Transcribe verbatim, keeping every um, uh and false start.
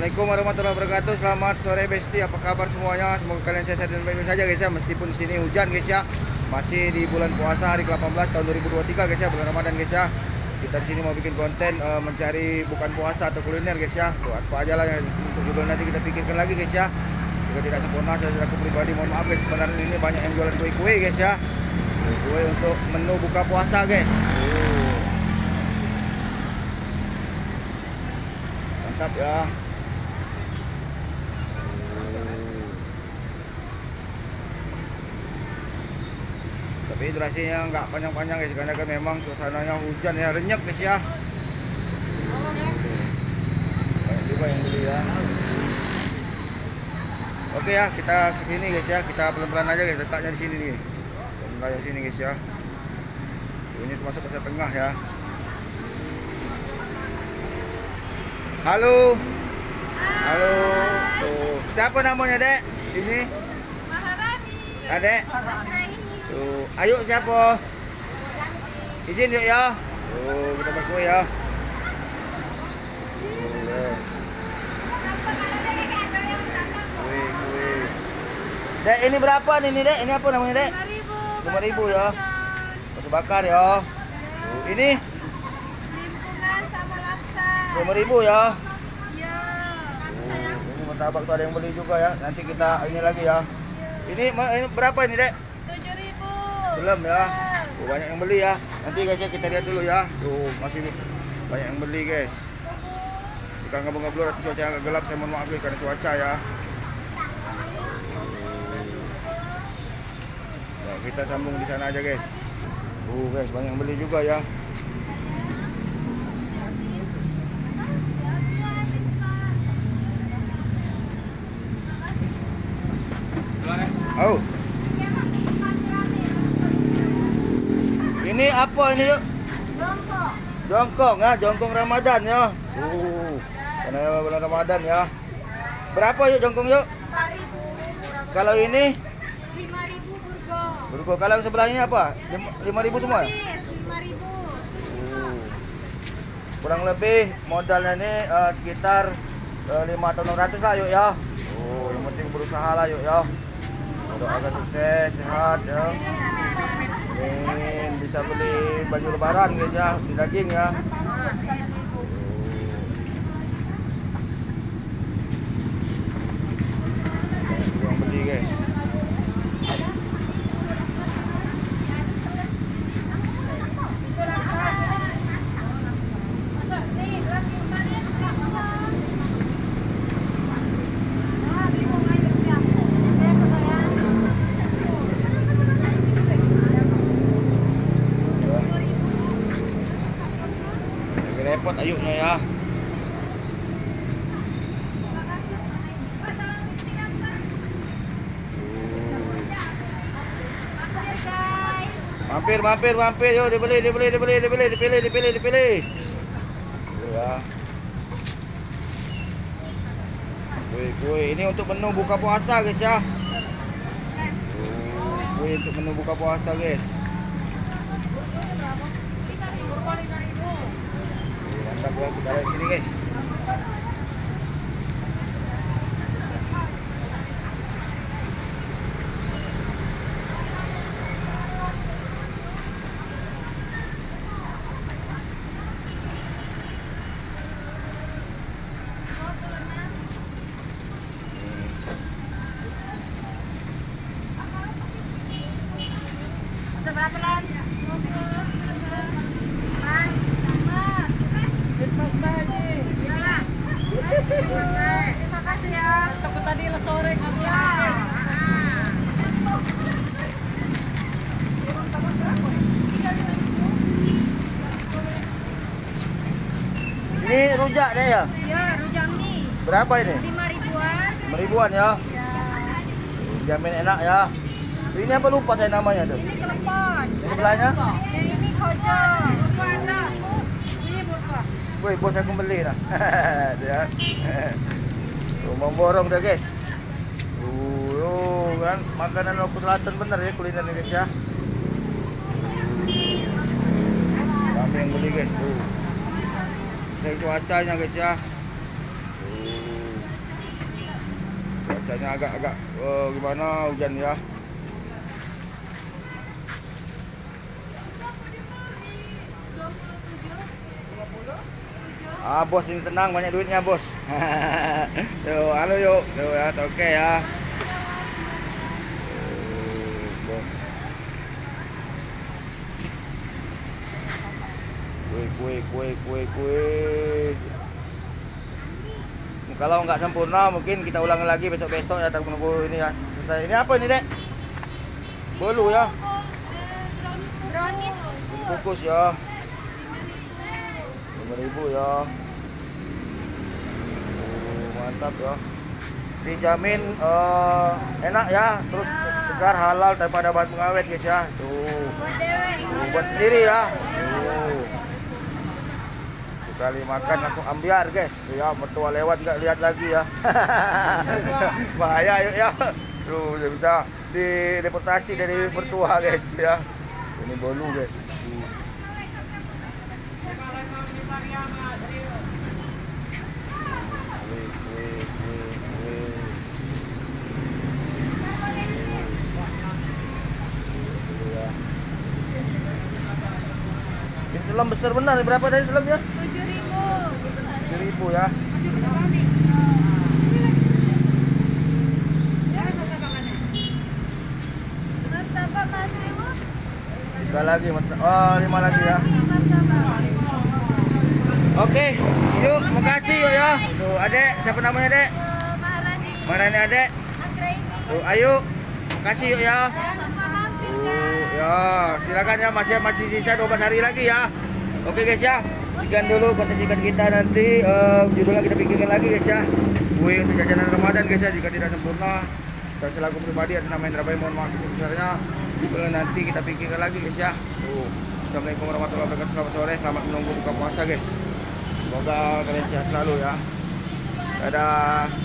Assalamualaikum warahmatullahi wabarakatuh. Selamat sore Besti, apa kabar semuanya? Semoga kalian sehat dan baik-baik saja guys ya. Meskipun di sini hujan guys ya. Masih di bulan puasa hari ke delapan belas tahun dua ribu dua puluh tiga guys ya, bulan Ramadan guys ya. Kita di sini mau bikin konten uh, mencari bukan puasa atau kuliner guys ya. Tuh, apa aja lah yang untuk judul nanti kita pikirkan lagi guys ya. Jika tidak sempurna saya selaku pribadi mohon maaf guys. Sebenarnya ini banyak yang jualan kue-kue guys ya. Kue untuk menu buka puasa guys. Tuh. Mantap ya. Tapi durasinya nggak panjang-panjang guys, karena kan memang suasananya hujan ya, renyek guys ya. Banyak juga yang beli ya. Oke ya, kita ke sini guys ya, kita pelan-pelan aja guys, letaknya di sini nih. Pelan-pelan di sini guys ya. Ini termasuk pasar tengah ya. Halo. Halo. Tuh, siapa namanya Dek? Ini? Maharani. Adek. Tuh, ayo siapa? Izin yuk ya. Tuh, kita buat kue ya. Tuh, guys. Kue, kue. Dek, ini berapa nih, nih Dek? Ini apa namanya Dek? lima ribu ya. Bakso bakar ya. Tuh, ini Limpungan sama laksa. lima ribu ya. Ya. Tuh, ini martabak tuh ada yang beli juga ya. Nanti kita ini lagi ya. Ini, ini berapa ini Dek? tujuh ribu. Belum ya. Tuh, banyak yang beli ya. Nanti guys ya kita lihat dulu ya. Tuh masih banyak yang beli guys. Jika ngabur-ngabur atau cuaca agak gelap saya mohon maaf guys karena cuaca ya. Nah, kita sambung di sana aja guys. Tuh guys banyak yang beli juga ya. Oh. Ini apa ini yuk? Jongkok. Jongkong ya, jongkong Ramadan ya. Uh, karena bulan Ramadan ya. Berapa yuk jongkong yuk? empat ribu. Kalau ini lima ribu burgo. burgo. Kalau yang sebelah ini apa? lima ribu semua? Habis lima ribu. Uh, kurang lebih modalnya ini uh, sekitar uh, lima atau enam ratus lah yuk ya. Oh, yang penting berusaha lah yuk ya. Doakan sukses, sehat ya. Amin. Bisa beli baju lebaran guys ya, beli daging ya. Yang beli guys. Repot ayuknya ya. Mampir, mampir, mampir. Yo, dibeli, dibeli, dibeli, dibeli, dipilih, dipilih, dipilih. Ya. Kue, kue. Ini untuk menu buka puasa guys ya. Kue untuk menu buka puasa guys. Mantap ya, kita lihat sini guys. Berapa lan? Terima kasih ya. Takut tadi sore kami habis. Ini rujak deh ya. Ya, rujak mie. Berapa ini? lima ribuan. lima ribuan ya. Ya. Jamin enak ya. Ini apa lupa saya namanya tuh. Ini kelepon. Ini sebelahnya? Yang ini kojo. Ini burko. Woi, bos aku beli dah. Ya. Tuh, memborong dah guys. Tuh, kan makanan Lombok Selatan bener ya kulinernya guys ya. Sampai yang beli guys tuh. Dari cuacanya guys ya. Tuh. Cuacanya agak-agak uh, gimana, hujan ya. Ah bos ini tenang, banyak duitnya bos. Tuh, halo yuk, tuh ya, oke ya. Tuh, bos. Kue, kue, kue, kue, kue. Kalau nggak sempurna mungkin kita ulangi lagi besok-besok ya, tak menunggu ini ya selesai. Ini apa ini dek? Bolu ya. Brownies. Kukus ya. lima ribu ya. Oh, mantap ya. Dijamin uh, enak ya, terus segar, halal tanpa ada bahan pengawet guys ya. Tuh. Buat dewe. Tuh, buat sendiri ya. Tuh. Sekali makan langsung ambiar guys. Tuh ya, mertua lewat nggak lihat lagi ya. Bahaya yuk ya. Tuh, udah bisa dideportasi dari mertua guys ya. Ini bolu guys. Tuh. Ini selam besar benar, berapa tadi selamnya? tujuh ribu. tujuh ribu ya. Martabak masih bu? Tiga lagi, oh lima lagi ya. Oke, yuk, makasih yuk ya. Tuh, adek, siapa namanya adek? Maharani. Marani adek. Anggreni. Tuh, ayo, makasih yuk ya. Sama mampir Tuh, kan? ya, silakan ya, masih masih sisa dua belas hari lagi ya. Oke guys ya, sekian dulu kontes ikan kita, nanti uh, judulnya kita pikirkan lagi guys ya. Kue untuk jajanan Ramadan guys ya, jika tidak sempurna saya selaku pribadi atas nama Indra Bayi mohon maaf sebesarnya. Uh, nanti kita pikirkan lagi guys ya. Tuh. Assalamualaikum warahmatullahi wabarakatuh, selamat sore, selamat menunggu buka puasa guys. Semoga kalian sehat selalu ya. Dadah.